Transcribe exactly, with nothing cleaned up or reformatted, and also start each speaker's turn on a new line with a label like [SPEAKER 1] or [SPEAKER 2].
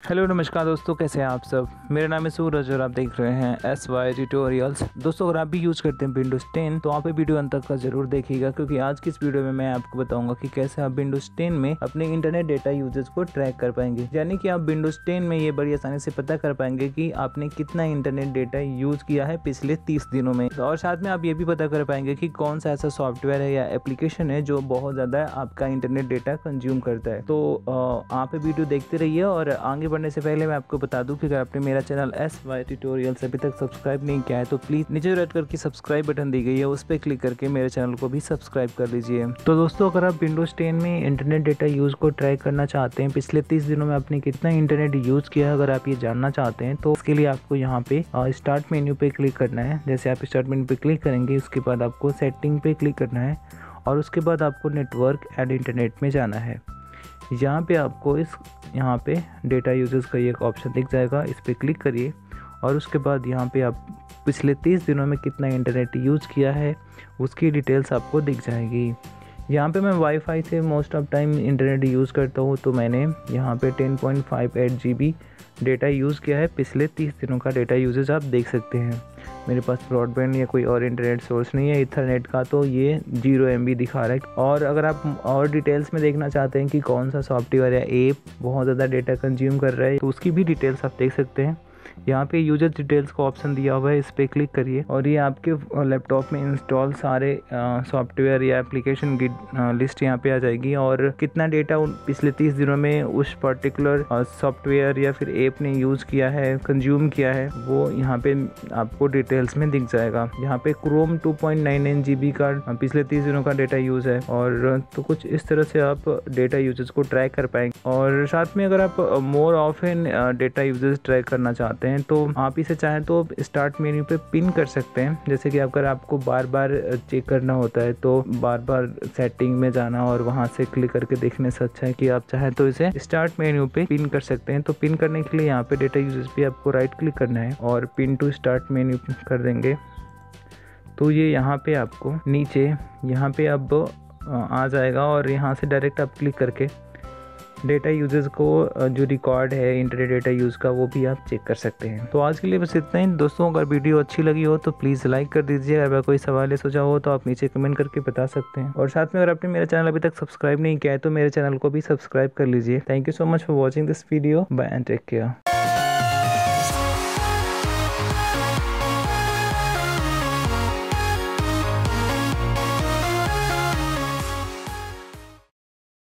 [SPEAKER 1] Hello नमस्कार दोस्तों, कैसे हैं आप सब। मेरा नाम है सूरज और आप देख रहे हैं एस वाई ट्यूटोरियल्स। दोस्तों, अगर आप भी यूज़ करते हैं विंडोज़ टेन तो आप ये वीडियो अंत तक का जरूर देखिएगा, क्योंकि आज की इस वीडियो में मैं आपको बताऊंगा कि कैसे आप विंडोज़ टेन में अपने इंटरनेट डेटा यूजेज को ट्रैक कर पाएंगे। यानी कि आप विंडोज़ टेन में ये बड़ी आसानी से पता कर पाएंगे कि आपने कितना इंटरनेट डेटा यूज़ किया है पिछले तीस दिनों में। और साथ में आप ये भी पता कर पाएंगे कि कौन सा ऐसा सॉफ्टवेयर है या एप्लीकेशन है जो बहुत ज़्यादा आपका इंटरनेट डेटा कंज्यूम करता है। तो आप ये वीडियो देखते रहिए। और आगे बढ़ने से पहले मैं आपको बता दूं कि अगर आपने मेरा चैनल एस वाई ट्यूटोरियल्स अभी तक सब्सक्राइब नहीं किया है तो प्लीज नीचे रेड कलर की सब्सक्राइब बटन दी गई है, उस पर क्लिक करके मेरे चैनल को भी सब्सक्राइब कर लीजिए। तो दोस्तों, अगर आप विंडोज टेन में इंटरनेट डेटा यूज को ट्रैक करना चाहते हैं, पिछले तीस दिनों में आपने कितना इंटरनेट यूज किया है, अगर आप ये जानना चाहते हैं तो उसके लिए आपको यहाँ पे स्टार्ट मेन्यू पे क्लिक करना है। जैसे आप स्टार्ट मेन्यू पे क्लिक करेंगे, उसके बाद आपको सेटिंग पे क्लिक करना है और उसके बाद आपको नेटवर्क एंड इंटरनेट में जाना है। यहाँ पे आपको इस यहाँ पे डेटा यूजेस का ये एक ऑप्शन दिख जाएगा, इस पर क्लिक करिए और उसके बाद यहाँ पे आप पिछले तीस दिनों में कितना इंटरनेट यूज़ किया है उसकी डिटेल्स आपको दिख जाएगी। यहाँ पे मैं वाईफाई से most of time internet use करता हूँ, तो मैंने यहाँ पे ten point five eight G B data use किया है। पिछले तीस दिनों का डेटा यूजेज आप देख सकते हैं। मेरे पास ब्रॉडबैंड या कोई और इंटरनेट सोर्स नहीं है इथरनेट का, तो ये जीरो एम बी दिखा रहा है। और अगर आप और डिटेल्स में देखना चाहते हैं कि कौन सा सॉफ्टवेयर या ऐप बहुत ज़्यादा डेटा कंज्यूम कर रहा है तो उसकी भी डिटेल्स आप देख सकते हैं। यहाँ पे यूजर डिटेल्स का ऑप्शन दिया हुआ है, इस पर क्लिक करिए और ये आपके लैपटॉप में इंस्टॉल सारे सॉफ्टवेयर या एप्लीकेशन की लिस्ट यहाँ पे आ जाएगी और कितना डेटा पिछले तीस दिनों में उस पर्टिकुलर सॉफ्टवेयर या फिर ऐप ने यूज़ किया है, कंज्यूम किया है, वो यहाँ पे आपको डिटेल्स में दिख जाएगा। यहाँ पे Chrome two point nine nine G B का पिछले तीस दिनों का डेटा यूज़ है। और तो कुछ इस तरह से आप डेटा यूजेस को ट्रैक कर पाएंगे। और साथ में अगर आप more often data usages track करना चाहते हैं तो आप इसे चाहें तो स्टार्ट मेन्यू पे पिन कर सकते हैं। जैसे कि अगर आपको बार बार चेक करना होता है तो बार बार सेटिंग में जाना और वहां से क्लिक करके देखने से अच्छा है कि आप चाहें तो इसे स्टार्ट मेन्यू पे पिन कर सकते हैं। तो पिन करने के लिए यहाँ पे डेटा यूजेस पे आपको राइट क्लिक करना है और पिन टू स्टार्ट मेन्यू कर देंगे तो ये यहाँ पे आपको नीचे यहाँ पे अब आ जाएगा और यहाँ से डायरेक्ट आप क्लिक करके डेटा यूजेस को जो रिकॉर्ड है इंटरनेट डेटा यूज़ का वो भी आप चेक कर सकते हैं। तो आज के लिए बस इतना ही दोस्तों। अगर वीडियो अच्छी लगी हो तो प्लीज़ लाइक कर दीजिए। अगर कोई सवाल या सुझाव हो तो आप नीचे कमेंट करके बता सकते हैं। और साथ में अगर आपने मेरा चैनल अभी तक सब्सक्राइब नहीं किया है तो मेरे चैनल को भी सब्सक्राइब कर लीजिए। Thank you so much for watching this video. Bye and take care.